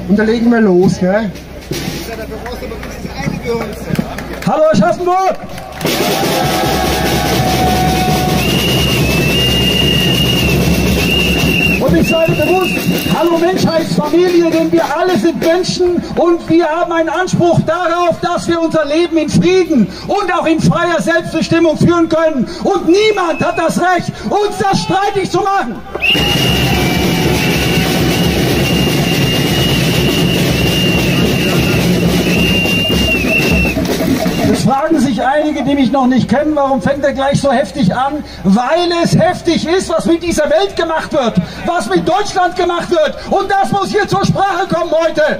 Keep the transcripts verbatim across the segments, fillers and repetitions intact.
Und da legen wir los, gell? Hallo Aschaffenburg! Und ich sage bewusst, hallo Menschheitsfamilie, denn wir alle sind Menschen und wir haben einen Anspruch darauf, dass wir unser Leben in Frieden und auch in freier Selbstbestimmung führen können. Und niemand hat das Recht, uns das streitig zu machen. Jetzt fragen sich einige, die mich noch nicht kennen, warum fängt er gleich so heftig an? Weil es heftig ist, was mit dieser Welt gemacht wird, was mit Deutschland gemacht wird. Und das muss hier zur Sprache kommen heute.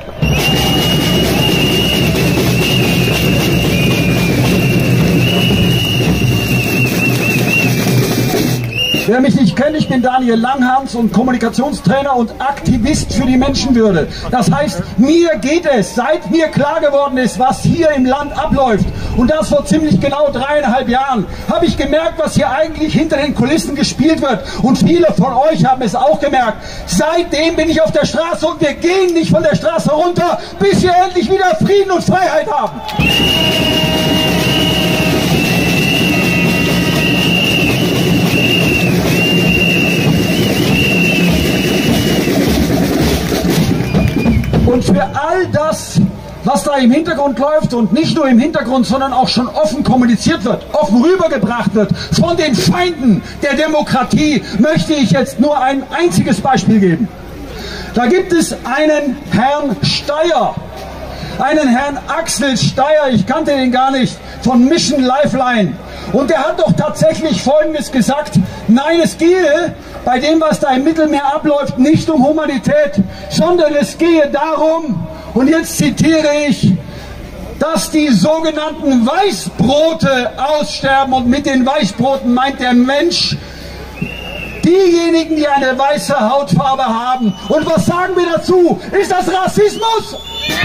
Wer mich nicht kennt, ich bin Daniel Langhans und Kommunikationstrainer und Aktivist für die Menschenwürde. Das heißt, mir geht es, seit mir klar geworden ist, was hier im Land abläuft, und das vor ziemlich genau dreieinhalb Jahren, habe ich gemerkt, was hier eigentlich hinter den Kulissen gespielt wird. Und viele von euch haben es auch gemerkt. Seitdem bin ich auf der Straße und wir gehen nicht von der Straße runter, bis wir endlich wieder Frieden und Freiheit haben. Und für all das, was da im Hintergrund läuft und nicht nur im Hintergrund, sondern auch schon offen kommuniziert wird, offen rübergebracht wird von den Feinden der Demokratie, möchte ich jetzt nur ein einziges Beispiel geben. Da gibt es einen Herrn Steyer, einen Herrn Axel Steyer, ich kannte den gar nicht, von Mission Lifeline. Und der hat doch tatsächlich Folgendes gesagt: Nein, es gehe bei dem, was da im Mittelmeer abläuft, nicht um Humanität, sondern es gehe darum, und jetzt zitiere ich, dass die sogenannten Weißbrote aussterben. Und mit den Weißbroten meint der Mensch diejenigen, die eine weiße Hautfarbe haben. Und was sagen wir dazu? Ist das Rassismus?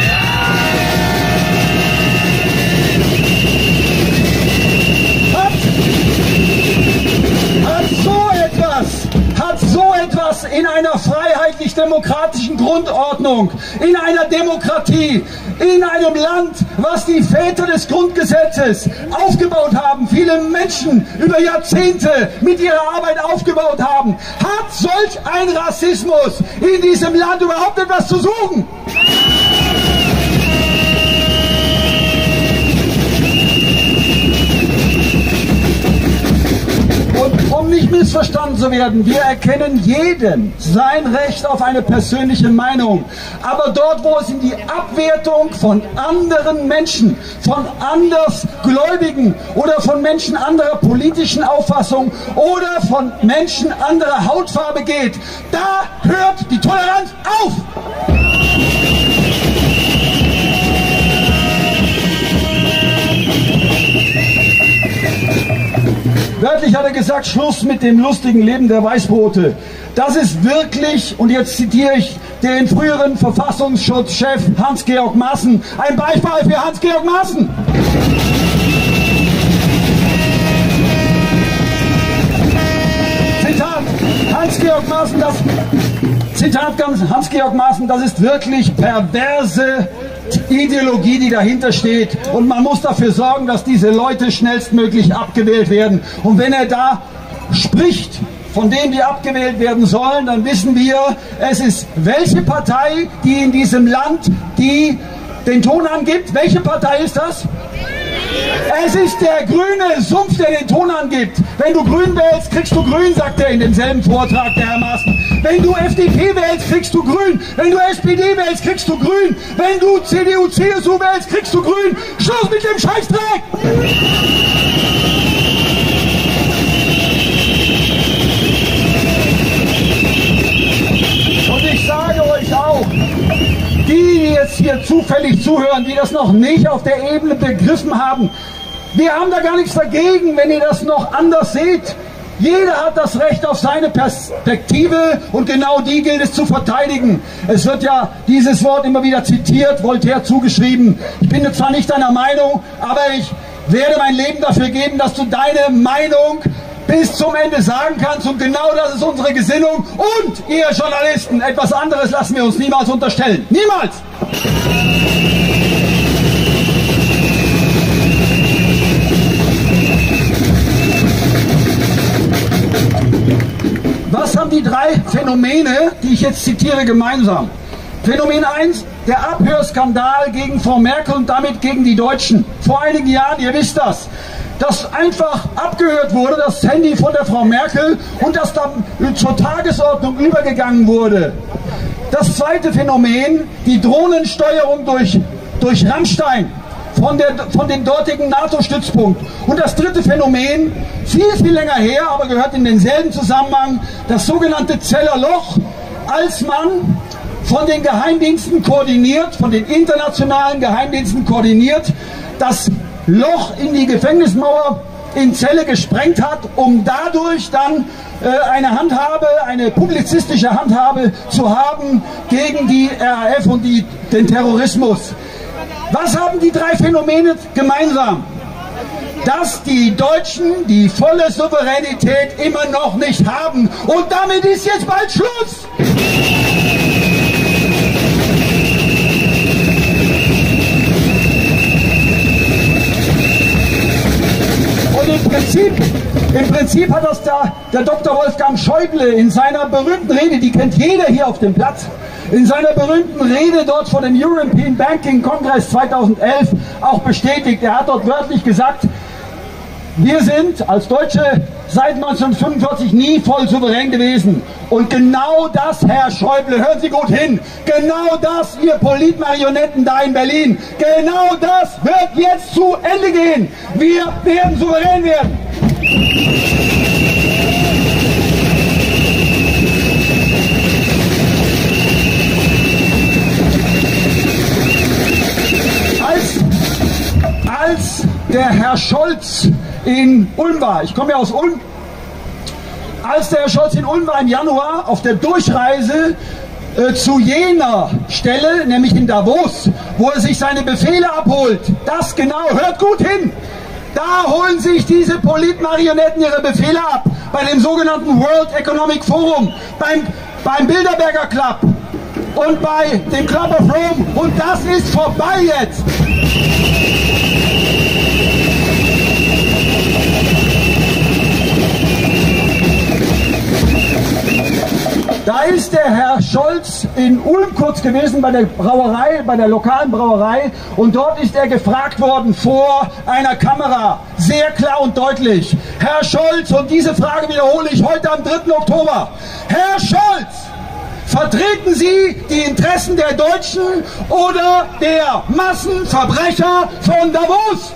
Hat so etwas, hat so etwas in einer freiheitlich-demokratischen Grundordnung, in einer Demokratie, in einem Land, was die Väter des Grundgesetzes aufgebaut haben, viele Menschen über Jahrzehnte mit ihrer Arbeit aufgebaut haben, hat solch ein Rassismus in diesem Land überhaupt etwas zu suchen? Und um nicht missverstanden zu werden, wir erkennen jedem sein Recht auf eine persönliche Meinung. Aber dort, wo es in die Abwertung von anderen Menschen, von Andersgläubigen oder von Menschen anderer politischen Auffassung oder von Menschen anderer Hautfarbe geht, da hört die Toleranz auf! Wörtlich hat er gesagt, Schluss mit dem lustigen Leben der Weißbrote. Das ist wirklich, und jetzt zitiere ich den früheren Verfassungsschutzchef Hans-Georg Maaßen, ein Beispiel für Hans-Georg Maaßen. Zitat Hans-Georg Maaßen, das Zitat Hans-Georg Maaßen, das ist wirklich perverse Ideologie, die dahinter steht, und man muss dafür sorgen, dass diese Leute schnellstmöglich abgewählt werden. Und wenn er da spricht von denen, die abgewählt werden sollen, dann wissen wir, es ist welche Partei, die in diesem Land die den Ton angibt. Welche Partei ist das? Es ist der grüne Sumpf, der den Ton angibt. Wenn du grün wählst, kriegst du grün, sagt er in demselben Vortrag, der Herr Maaßen. Wenn du F D P wählst, kriegst du grün. Wenn du S P D wählst, kriegst du grün. Wenn du C D U, C S U wählst, kriegst du grün. Schluss mit dem Scheißdreck! Und ich sage euch auch, die, die jetzt hier zufällig zuhören, die das noch nicht auf der Ebene begriffen haben, wir haben da gar nichts dagegen, wenn ihr das noch anders seht. Jeder hat das Recht auf seine Perspektive und genau die gilt es zu verteidigen. Es wird ja dieses Wort immer wieder zitiert, Voltaire zugeschrieben. Ich bin zwar nicht deiner Meinung, aber ich werde mein Leben dafür geben, dass du deine Meinung bis zum Ende sagen kannst. Und genau das ist unsere Gesinnung. Und ihr Journalisten, etwas anderes lassen wir uns niemals unterstellen. Niemals! Was haben die drei Phänomene, die ich jetzt zitiere, gemeinsam? Phänomen eins, der Abhörskandal gegen Frau Merkel und damit gegen die Deutschen. Vor einigen Jahren, ihr wisst das, dass einfach abgehört wurde, das Handy von der Frau Merkel, und das dann zur Tagesordnung übergegangen wurde. Das zweite Phänomen, die Drohnensteuerung durch, durch Rammstein. Von, der, von dem dortigen NATO-Stützpunkt. Und das dritte Phänomen, viel, viel länger her, aber gehört in denselben Zusammenhang, das sogenannte Zeller Loch, als man von den Geheimdiensten koordiniert, von den internationalen Geheimdiensten koordiniert, das Loch in die Gefängnismauer in Celle gesprengt hat, um dadurch dann äh, eine Handhabe, eine publizistische Handhabe zu haben gegen die R A F und die, den Terrorismus. Was haben die drei Phänomene gemeinsam? Dass die Deutschen die volle Souveränität immer noch nicht haben. Und damit ist jetzt bald Schluss! Und im Prinzip, im Prinzip hat das da der Doktor Wolfgang Schäuble in seiner berühmten Rede, die kennt jeder hier auf dem Platz, in seiner berühmten Rede dort vor dem European Banking Congress zweitausendelf auch bestätigt. Er hat dort wörtlich gesagt, wir sind als Deutsche seit neunzehnhundertfünfundvierzig nie voll souverän gewesen. Und genau das, Herr Schäuble, hören Sie gut hin, genau das, ihr Politmarionetten da in Berlin, genau das wird jetzt zu Ende gehen. Wir werden souverän werden. Als, als der Herr Scholz in Ulm war, ich komme ja aus Ulm, als der Herr Scholz in Ulm war im Januar auf der Durchreise äh, zu jener Stelle, nämlich in Davos, wo er sich seine Befehle abholt, das genau, hört gut hin, da holen sich diese Politmarionetten ihre Befehle ab, bei dem sogenannten World Economic Forum, beim, beim Bilderberger Club und bei dem Club of Rome, und das ist vorbei jetzt. Da ist der Herr Scholz in Ulm kurz gewesen bei der Brauerei, bei der lokalen Brauerei, und dort ist er gefragt worden vor einer Kamera, sehr klar und deutlich. Herr Scholz, und diese Frage wiederhole ich heute am dritten Oktober. Herr Scholz, vertreten Sie die Interessen der Deutschen oder der Massenverbrecher von Davos?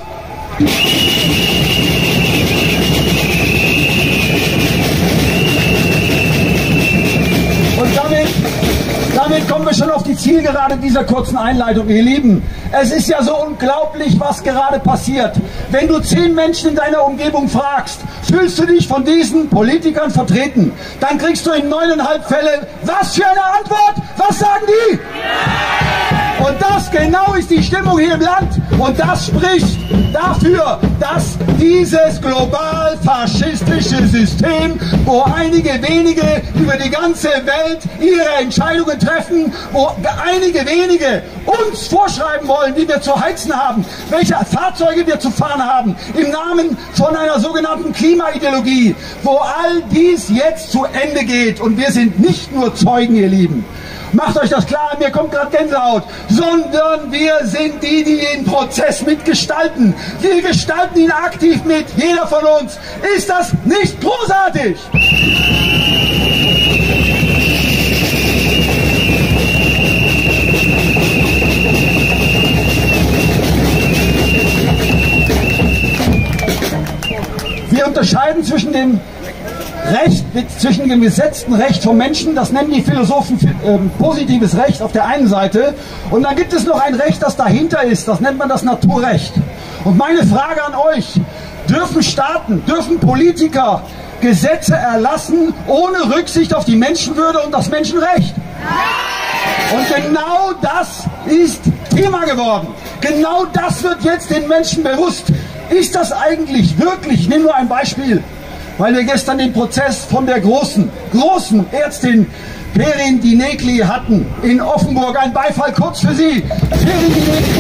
Und damit, damit kommen wir schon auf die Zielgerade dieser kurzen Einleitung, ihr Lieben. Es ist ja so unglaublich, was gerade passiert. Wenn du zehn Menschen in deiner Umgebung fragst, fühlst du dich von diesen Politikern vertreten, dann kriegst du in neuneinhalb Fällen, was für eine Antwort? Was sagen die? Und das genau ist die Stimmung hier im Land. Und das spricht dafür, dass dieses global-faschistische System, wo einige wenige über die ganze Welt ihre Entscheidungen treffen, wo einige wenige uns vorschreiben wollen, wie wir zu heizen haben, welche Fahrzeuge wir zu fahren haben, im Namen von einer sogenannten Klimaideologie, wo all dies jetzt zu Ende geht. Und wir sind nicht nur Zeugen, ihr Lieben. Macht euch das klar, mir kommt gerade Gänsehaut, sondern wir sind die, die den Prozess mitgestalten. Wir gestalten ihn aktiv mit, jeder von uns. Ist das nicht großartig? Wir unterscheiden zwischen dem Recht, zwischen dem gesetzten Recht vom Menschen, das nennen die Philosophen äh, positives Recht auf der einen Seite, und dann gibt es noch ein Recht, das dahinter ist, das nennt man das Naturrecht. Und meine Frage an euch, dürfen Staaten, dürfen Politiker Gesetze erlassen ohne Rücksicht auf die Menschenwürde und das Menschenrecht? Und genau das ist Thema geworden. Genau das wird jetzt den Menschen bewusst. Ist das eigentlich wirklich, ich nehme nur ein Beispiel, weil wir gestern den Prozess von der großen, großen Ärztin Perin Dinekli hatten in Offenburg. Ein Beifall kurz für Sie. Perin Dinekli.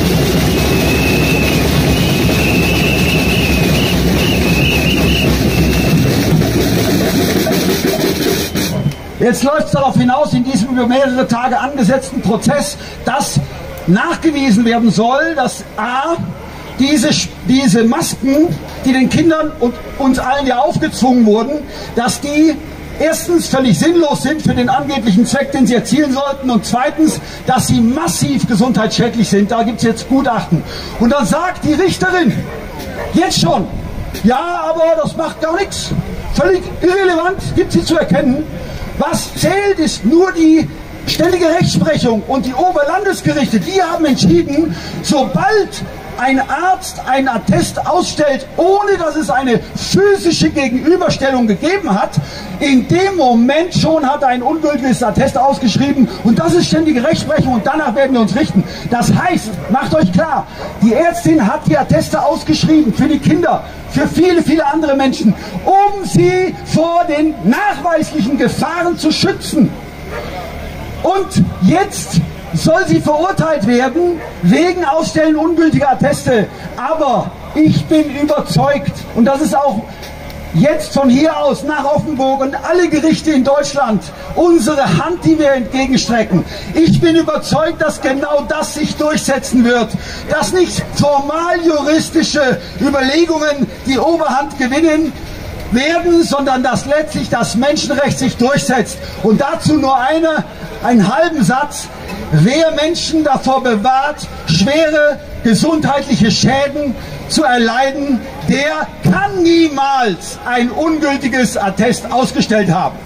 Jetzt läuft es darauf hinaus, in diesem über mehrere Tage angesetzten Prozess, dass nachgewiesen werden soll, dass a. Diese, diese Masken, die den Kindern und uns allen ja aufgezwungen wurden, dass die erstens völlig sinnlos sind für den angeblichen Zweck, den sie erzielen sollten, und zweitens, dass sie massiv gesundheitsschädlich sind. Da gibt es jetzt Gutachten. Und dann sagt die Richterin jetzt schon, ja, aber das macht gar nichts. Völlig irrelevant, gibt sie zu erkennen. Was zählt, ist nur die ständige Rechtsprechung, und die Oberlandesgerichte, die haben entschieden, sobald ein Arzt einen Attest ausstellt, ohne dass es eine physische Gegenüberstellung gegeben hat, in dem Moment schon hat er ein ungültiges Attest ausgeschrieben, und das ist ständige Rechtsprechung, und danach werden wir uns richten. Das heißt, macht euch klar, die Ärztin hat die Atteste ausgeschrieben für die Kinder, für viele, viele andere Menschen, um sie vor den nachweislichen Gefahren zu schützen. Und jetzt soll sie verurteilt werden wegen Ausstellen ungültiger Atteste. Aber ich bin überzeugt, und das ist auch jetzt von hier aus nach Offenburg und alle Gerichte in Deutschland unsere Hand, die wir entgegenstrecken. Ich bin überzeugt, dass genau das sich durchsetzen wird, dass nicht formal juristische Überlegungen die Oberhand gewinnen werden, sondern dass letztlich das Menschenrecht sich durchsetzt. Und dazu nur eine, einen halben Satz. Wer Menschen davor bewahrt, schwere gesundheitliche Schäden zu erleiden, der kann niemals ein ungültiges Attest ausgestellt haben.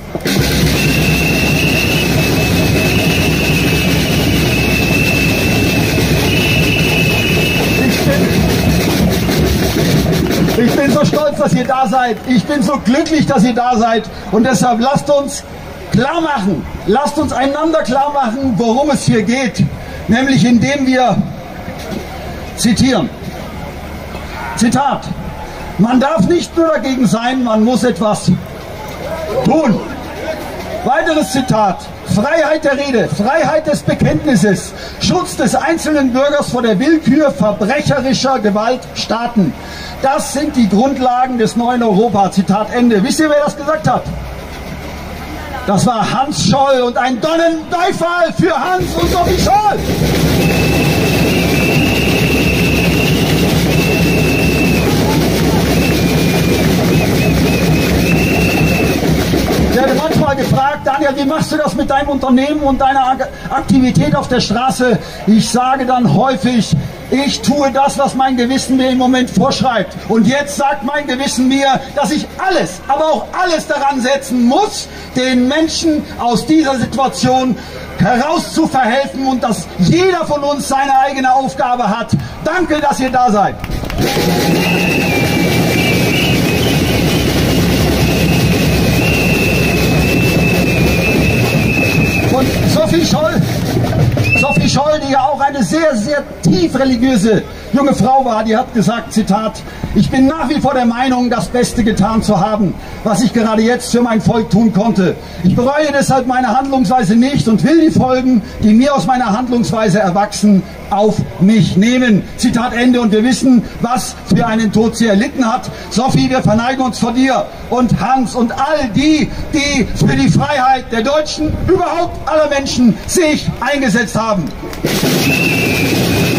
Ich bin so stolz, dass ihr da seid. Ich bin so glücklich, dass ihr da seid. Und deshalb lasst uns klar machen, lasst uns einander klar machen, worum es hier geht. Nämlich indem wir zitieren. Zitat. Man darf nicht nur dagegen sein, man muss etwas tun. Weiteres Zitat. Freiheit der Rede, Freiheit des Bekenntnisses, Schutz des einzelnen Bürgers vor der Willkür verbrecherischer Gewaltstaaten. Das sind die Grundlagen des neuen Europa. Zitat Ende. Wisst ihr, wer das gesagt hat? Das war Hans Scholl, und ein Donnerbeifall für Hans und Sophie Scholl. Ich werde manchmal gefragt, Daniel, wie machst du das mit deinem Unternehmen und deiner Aktivität auf der Straße? Ich sage dann häufig, ich tue das, was mein Gewissen mir im Moment vorschreibt. Und jetzt sagt mein Gewissen mir, dass ich alles, aber auch alles daran setzen muss, den Menschen aus dieser Situation herauszuverhelfen, und dass jeder von uns seine eigene Aufgabe hat. Danke, dass ihr da seid. Und Sophie Scholl, Sophie Scholl, die ja auch eine sehr, sehr tief religiöse junge Frau war, die hat gesagt, Zitat, ich bin nach wie vor der Meinung, das Beste getan zu haben, was ich gerade jetzt für mein Volk tun konnte. Ich bereue deshalb meine Handlungsweise nicht und will die Folgen, die mir aus meiner Handlungsweise erwachsen, auf mich nehmen. Zitat Ende. Und wir wissen, was für einen Tod sie erlitten hat. Sophie, wir verneigen uns vor dir und Hans und all die, die für die Freiheit der Deutschen, überhaupt aller Menschen, sich eingesetzt haben.